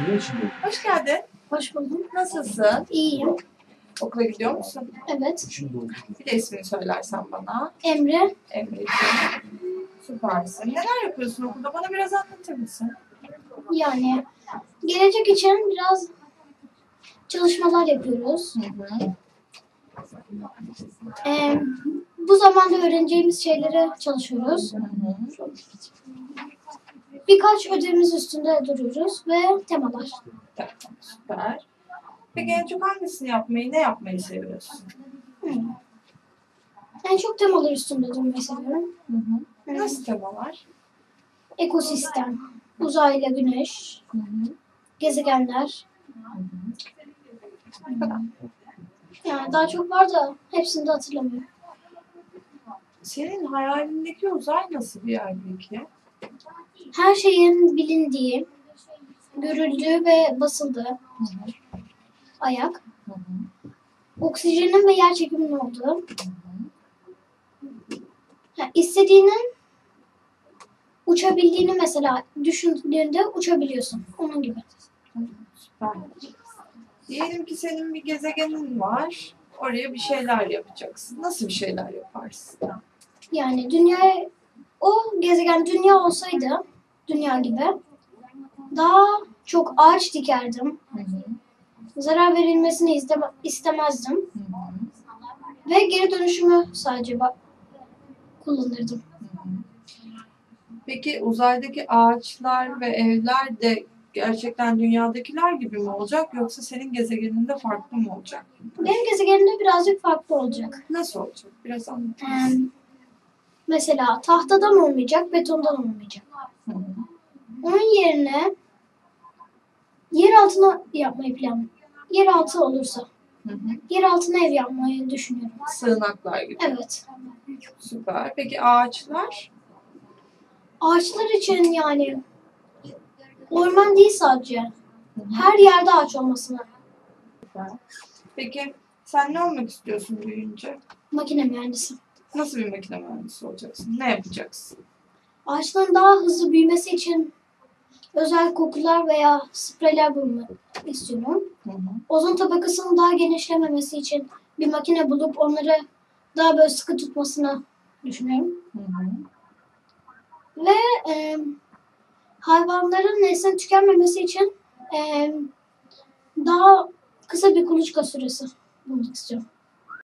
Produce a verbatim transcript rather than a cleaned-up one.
Hoş geldin. Hoş buldum. Nasılsın? İyiyim. Okula gidiyor musun? Evet. Bir de ismini söylersen bana. Emre. Emre'ciğim. Süpersin. Neler yapıyorsun okulda? Bana biraz anlatır mısın? Yani gelecek için biraz çalışmalar yapıyoruz. Hı hı. Ee, bu zamanda öğreneceğimiz şeylere çalışıyoruz. Hı hı. Birkaç ödevimiz üstünde duruyoruz ve temalar. Tamam, süper. Peki en çok hangisini yapmayı, ne yapmayı seviyorsun? Hmm. En çok temalar üstünde durmayı seviyorum. Hı hı. Nasıl temalar? Ekosistem, uzay ile güneş, Hı hı. gezegenler. Hı hı. Ne kadar? Yani daha çok var da hepsini de hatırlamıyorum. Senin hayalindeki uzay nasıl bir yer peki? Her şeyin bilindiği, görüldüğü ve basıldığı Hı hı. ayak, Hı hı. oksijenin ve yer çekiminin olduğu, Hı hı. ha, istediğinin uçabildiğini mesela düşündüğünde uçabiliyorsun. Onun gibi. Süper. Diyelim ki senin bir gezegenin var. Oraya bir şeyler yapacaksın. Nasıl bir şeyler yaparsın? Yani dünya, o gezegen dünya olsaydı, dünya gibi daha çok ağaç dikerdim. Hı hı. Zarar verilmesini isteme, istemezdim. Hı hı. Ve geri dönüşümü sadece ba- kullanırdım. Hı hı. Peki uzaydaki ağaçlar ve evler de gerçekten dünyadakiler gibi mi olacak yoksa senin gezegeninde farklı mı olacak? Benim gezegenimde birazcık farklı olacak. Nasıl olacak? Biraz anlatır Ee, mısın? mesela tahtadan olmayacak, betondan olmayacak. Hı hı. Onun yerine yer altına yapmayı planlıyorum. Yer altı olursa. Hı hı. Yer altına ev yapmayı düşünüyorum. Sığınaklar gibi. Evet. Süper. Peki ağaçlar? Ağaçlar için yani orman değil sadece. Hı hı. Her yerde ağaç olmasını. Süper. Peki sen ne olmak istiyorsun büyüyünce? Makine mühendisi. Nasıl bir makine mühendisi olacaksın? Ne yapacaksın? Ağaçların daha hızlı büyümesi için özel kokular veya spreyler bulmak istiyorum. Hı hı. Ozon tabakasının daha genişlememesi için bir makine bulup onları daha böyle sıkı tutmasını düşünüyorum. Hı hı. Ve e, hayvanların neslinin tükenmemesi için e, daha kısa bir kuluçka süresi bulmak istiyorum.